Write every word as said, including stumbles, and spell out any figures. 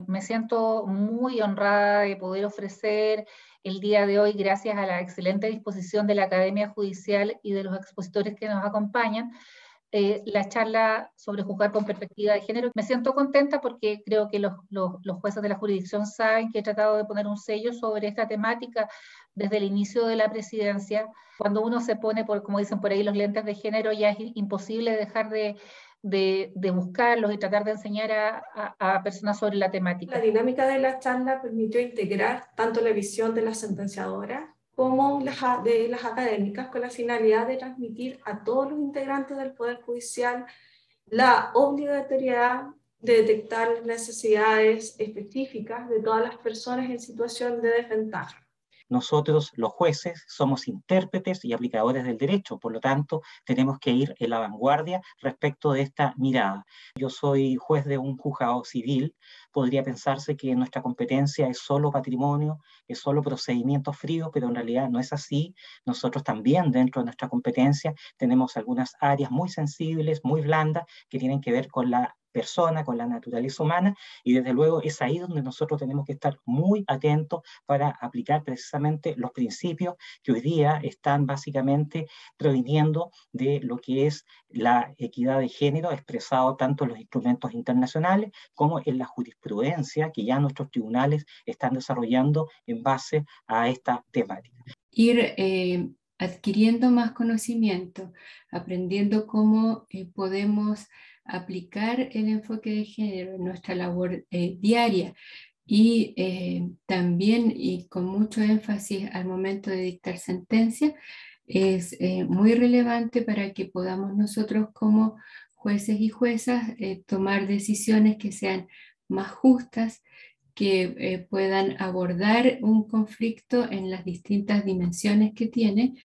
me siento muy honrada de poder ofrecer el día de hoy, gracias a la excelente disposición de la Academia Judicial y de los expositores que nos acompañan, eh, la charla sobre juzgar con perspectiva de género. Me siento contenta porque creo que los, los, los jueces de la jurisdicción saben que he tratado de poner un sello sobre esta temática desde el inicio de la presidencia. Cuando uno se pone, por, como dicen por ahí, los lentes de género, ya es imposible dejar de, de, de buscarlos y tratar de enseñar a, a, a personas sobre la temática. La dinámica de la charla permitió integrar tanto la visión de la sentenciadora como las, de las académicas, con la finalidad de transmitir a todos los integrantes del Poder Judicial la obligatoriedad de detectar necesidades específicas de todas las personas en situación de desventaja. Nosotros, los jueces, somos intérpretes y aplicadores del derecho, por lo tanto, tenemos que ir en la vanguardia respecto de esta mirada. Yo soy juez de un juzgado civil, podría pensarse que nuestra competencia es solo patrimonio, es solo procedimiento frío, pero en realidad no es así. Nosotros también, dentro de nuestra competencia, tenemos algunas áreas muy sensibles, muy blandas, que tienen que ver con la persona, con la naturaleza humana, y desde luego es ahí donde nosotros tenemos que estar muy atentos para aplicar precisamente los principios que hoy día están básicamente proviniendo de lo que es la equidad de género expresado tanto en los instrumentos internacionales como en la jurisprudencia que ya nuestros tribunales están desarrollando en base a esta temática. Ir eh, adquiriendo más conocimiento, aprendiendo cómo eh, podemos aplicar el enfoque de género en nuestra labor eh, diaria y eh, también, y con mucho énfasis al momento de dictar sentencia, es eh, muy relevante para que podamos nosotros como jueces y juezas eh, tomar decisiones que sean más justas, que eh, puedan abordar un conflicto en las distintas dimensiones que tiene.